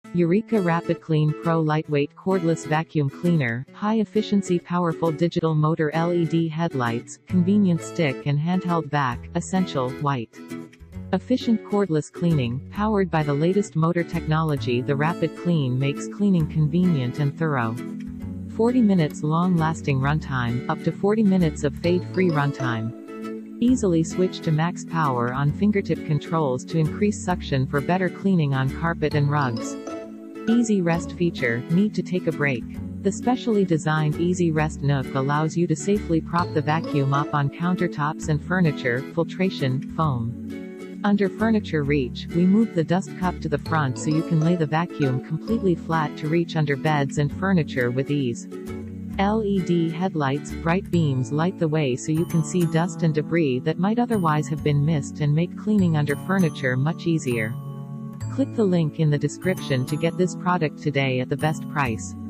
Eureka Rapid Clean Pro Lightweight Cordless Vacuum Cleaner, high-efficiency powerful digital motor LED headlights, convenient stick and handheld vac, essential, white. Efficient cordless cleaning, powered by the latest motor technology. The Rapid Clean makes cleaning convenient and thorough. 40 minutes long-lasting runtime, up to 40 minutes of fade-free runtime. Easily switch to max power on fingertip controls to increase suction for better cleaning on carpet and rugs. Easy Rest feature, need to take a break. The specially designed Easy Rest Nook allows you to safely prop the vacuum up on countertops and furniture, filtration, foam. Under furniture reach, we move the dust cup to the front so you can lay the vacuum completely flat to reach under beds and furniture with ease. LED headlights, bright beams light the way so you can see dust and debris that might otherwise have been missed and make cleaning under furniture much easier. Click the link in the description to get this product today at the best price.